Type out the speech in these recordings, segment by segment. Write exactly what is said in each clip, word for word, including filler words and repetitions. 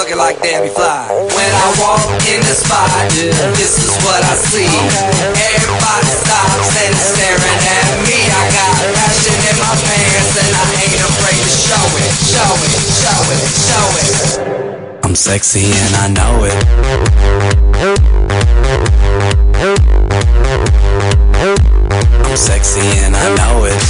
looking like Debbie Fly. When I walk in the spot, this is what I see. Everybody stops and is staring at me. I got passion in my pants and I ain't afraid to show it, show it, show it, show it. I'm sexy and I know it. I'm sexy and I know it.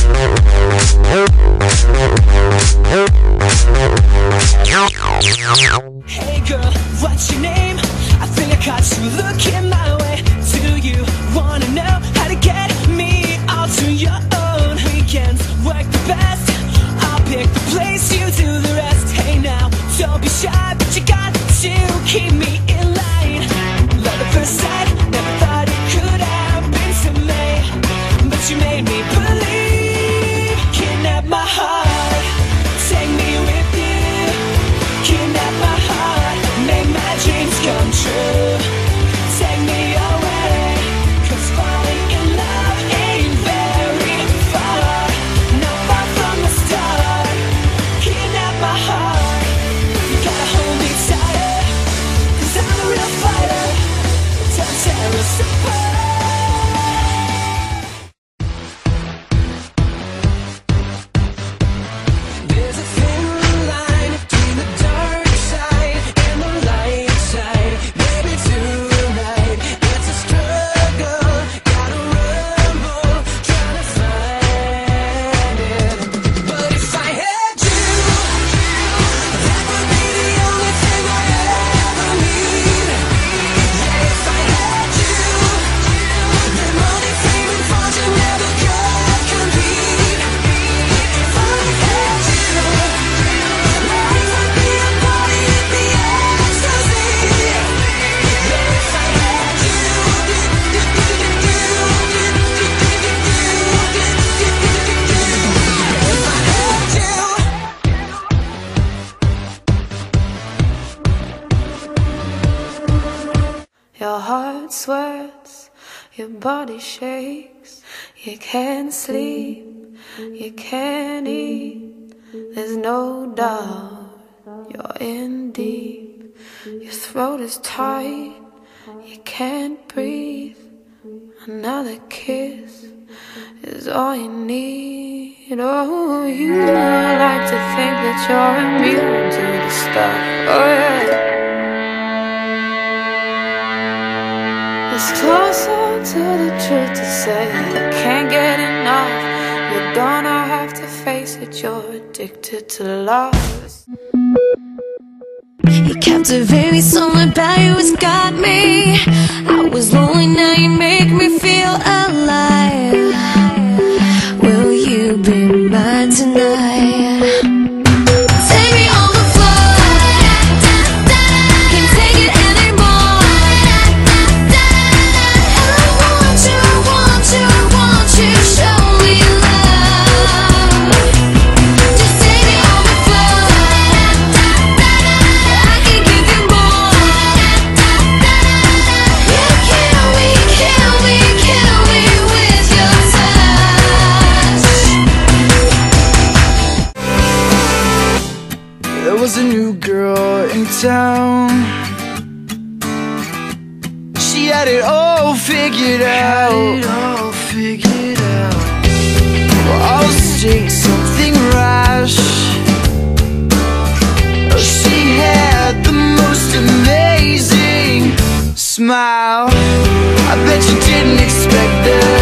Hey girl, what's your name? I think I caught you looking my way. Do you wanna know how to get me all to your own? Weekends work the best. I'll pick the place, you do the rest. Hey now, don't be shy, but you got to keep me in line. Love at first sight, never thought it could happen to me, but you made me believe. Kidnap my heart, take me with you. Kidnap my heart, make my dreams come true. Take me away, cause falling in love ain't very far. Not far from the start. Kidnap my heart, you gotta hold me tighter, cause I'm a real fighter. Don't tear us apart. There's a thin line between the dark side and the light side. Baby, tonight it's a struggle. Gotta rumble, trying to find it. But if I had you, that would be the only thing I ever need. Yeah, if I had you, then money, fame, and fortune never could compete. If I had you, life would be a party at the ecstasy. Yeah, if I had you, Your heart sweats, your body shakes. You can't sleep, you can't eat. There's no doubt you're in deep. Your throat is tight, you can't breathe. Another kiss is all you need. Oh, you like to think that you're immune to the stuff. Oh yeah. It's closer to the truth to say you can't get enough. You're gonna have to face it, you're addicted to love. You captivate me, something about you has got me. I was lonely, now you make me feel alive. Will you be mine tonight? Take me on the floor, can't take it anymore. And I want you, I want you, I want you, show me love. Just take me on the floor, I can give you more. You kill me, kill me, kill me with your touch. There was a new girl in town. She had it all figured out. Had it all figured out. Well, I'll say something rash. She had the most amazing smile. I bet you didn't expect that.